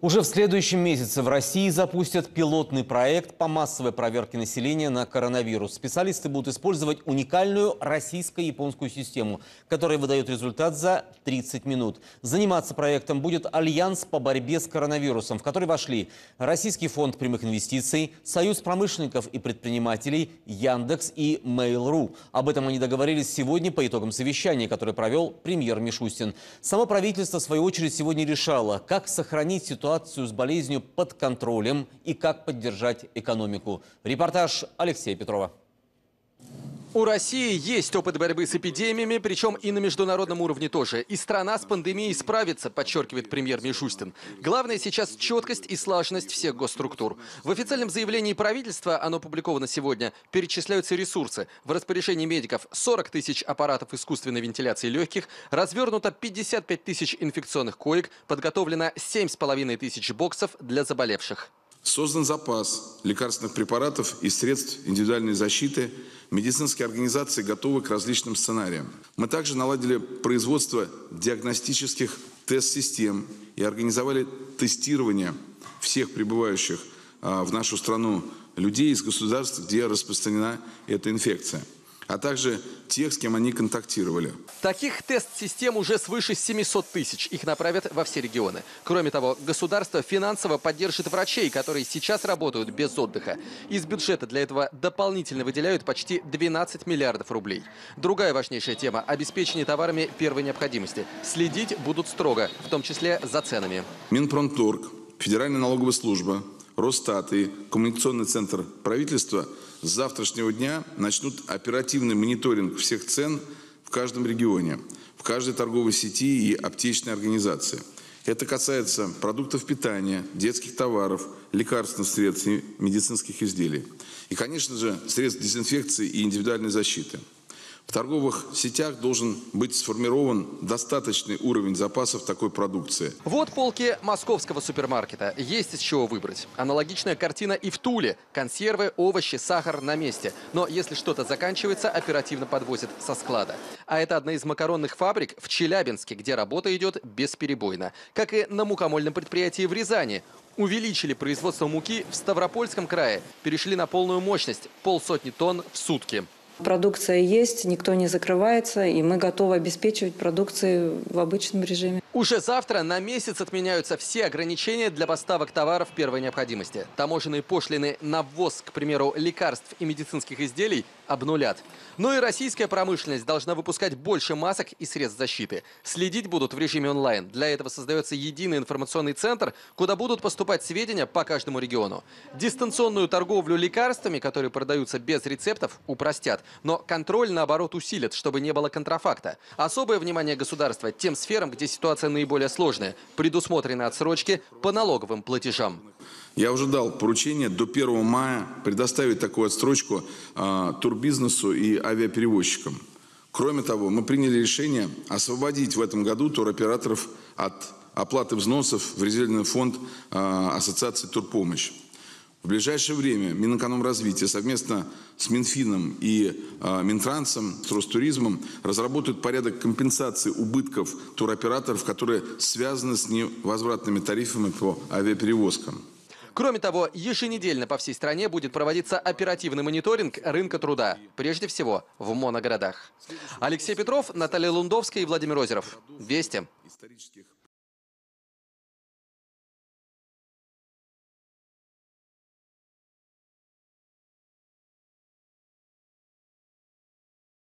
Уже в следующем месяце в России запустят пилотный проект по массовой проверке населения на коронавирус. Специалисты будут использовать уникальную российско-японскую систему, которая выдает результат за 30 минут. Заниматься проектом будет Альянс по борьбе с коронавирусом, в который вошли Российский фонд прямых инвестиций, Союз промышленников и предпринимателей, Яндекс и Mail.ru. Об этом они договорились сегодня по итогам совещания, которое провел премьер Мишустин. Само правительство, в свою очередь, сегодня решало, как сохранить ситуацию с болезнью под контролем и как поддержать экономику. Репортаж Алексея Петрова. У России есть опыт борьбы с эпидемиями, причем и на международном уровне тоже. И страна с пандемией справится, подчеркивает премьер Мишустин. Главное сейчас четкость и слаженность всех госструктур. В официальном заявлении правительства, оно опубликовано сегодня, перечисляются ресурсы. В распоряжении медиков 40 тысяч аппаратов искусственной вентиляции легких, развернуто 55 тысяч инфекционных коек, подготовлено 7,5 тысяч боксов для заболевших. Создан запас лекарственных препаратов и средств индивидуальной защиты. Медицинские организации готовы к различным сценариям. Мы также наладили производство диагностических тест-систем и организовали тестирование всех прибывающих в нашу страну людей из государств, где распространена эта инфекция, а также тех, с кем они контактировали. Таких тест-систем уже свыше 700 тысяч. Их направят во все регионы. Кроме того, государство финансово поддержит врачей, которые сейчас работают без отдыха. Из бюджета для этого дополнительно выделяют почти 12 миллиардов рублей. Другая важнейшая тема – обеспечение товарами первой необходимости. Следить будут строго, в том числе за ценами. Минпромторг, Федеральная налоговая служба, Росстат и Коммуникационный центр правительства с завтрашнего дня начнут оперативный мониторинг всех цен в каждом регионе, в каждой торговой сети и аптечной организации. Это касается продуктов питания, детских товаров, лекарственных средств и медицинских изделий. И, конечно же, средств дезинфекции и индивидуальной защиты. В торговых сетях должен быть сформирован достаточный уровень запасов такой продукции. Вот полки московского супермаркета. Есть из чего выбрать. Аналогичная картина и в Туле. Консервы, овощи, сахар на месте. Но если что-то заканчивается, оперативно подвозят со склада. А это одна из макаронных фабрик в Челябинске, где работа идет бесперебойно. Как и на мукомольном предприятии в Рязани. Увеличили производство муки в Ставропольском крае. Перешли на полную мощность – 500 тонн в сутки. Продукция есть, никто не закрывается, и мы готовы обеспечивать продукцию в обычном режиме. Уже завтра на месяц отменяются все ограничения для поставок товаров первой необходимости. Таможенные пошлины на ввоз, к примеру, лекарств и медицинских изделий обнулят. Но и российская промышленность должна выпускать больше масок и средств защиты. Следить будут в режиме онлайн. Для этого создается единый информационный центр, куда будут поступать сведения по каждому региону. Дистанционную торговлю лекарствами, которые продаются без рецептов, упростят. Но контроль, наоборот, усилят, чтобы не было контрафакта. Особое внимание государства тем сферам, где ситуация наиболее сложная. Предусмотрены отсрочки по налоговым платежам. Я уже дал поручение до 1 мая предоставить такую отсрочку турбизнесу и авиаперевозчикам. Кроме того, мы приняли решение освободить в этом году туроператоров от оплаты взносов в резервный фонд Ассоциации «Турпомощь». В ближайшее время Минэкономразвития совместно с Минфином и Минтрансом, с Ростуризмом разработают порядок компенсации убытков туроператоров, которые связаны с невозвратными тарифами по авиаперевозкам. Кроме того, еженедельно по всей стране будет проводиться оперативный мониторинг рынка труда, прежде всего в моногородах. Алексей Петров, Наталья Лундовская и Владимир Озеров. Вести.